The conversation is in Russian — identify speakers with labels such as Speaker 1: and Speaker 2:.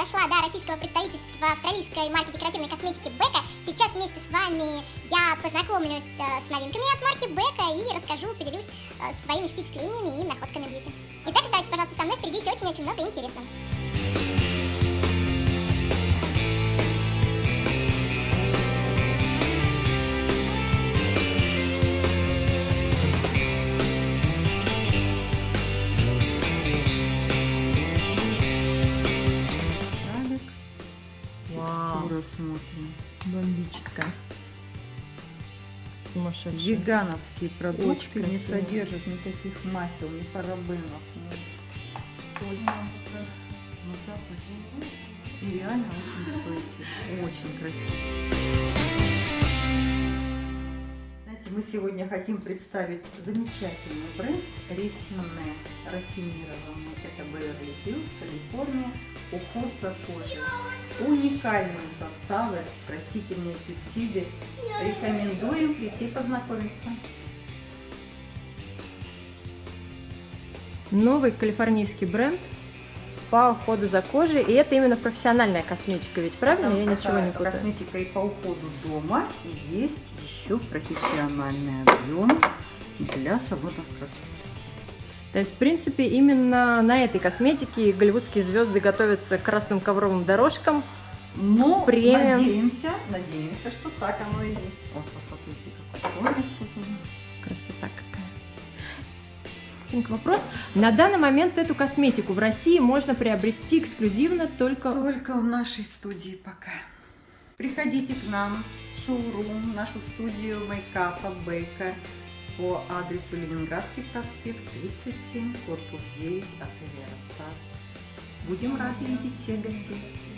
Speaker 1: дошла до российского представительства австралийской марки декоративной косметики Becca. Сейчас вместе с вами я познакомлюсь с новинками от марки Becca и расскажу, поделюсь своими впечатлениями и находками бьюти. Итак, оставайтесь, пожалуйста, со мной, впереди еще очень-очень много интересного.
Speaker 2: Смотрим.
Speaker 3: Бомбическая. Сумасшедшая.
Speaker 2: Вегановские продукты
Speaker 3: Очень
Speaker 2: не
Speaker 3: красиво.
Speaker 2: содержат никаких масел, ни парабенов. Только на запахе. И реально очень стойкие. Очень красивые. Знаете, мы сегодня хотим представить замечательный бренд Рефине, рафинированный. Это Беверли Хиллз, Калифорния. Уход за кожей. Уникальные составы, растительные пептиды. Рекомендуем прийти познакомиться.
Speaker 3: Новый калифорнийский бренд по уходу за кожей. И это именно профессиональная косметика, ведь правильно?
Speaker 2: Там
Speaker 3: Я ничего не путаю.
Speaker 2: косметика и по уходу дома. И есть еще профессиональный объем для салонов красоты.
Speaker 3: То есть, в принципе, именно на этой косметике голливудские звезды готовятся к красным ковровым дорожкам.
Speaker 2: Но
Speaker 3: Премиум.
Speaker 2: надеемся, что так оно и есть. Вот, посмотрите, какой томик тут уже.
Speaker 3: Красота какая. Вопрос. На данный момент эту косметику в России можно приобрести эксклюзивно только
Speaker 2: в нашей студии пока. Приходите к нам в шоурум, в нашу студию мейкапа Becca по адресу Ленинградский проспект 37, корпус 9, отель Аэростат. Будем рады видеть всех гостей.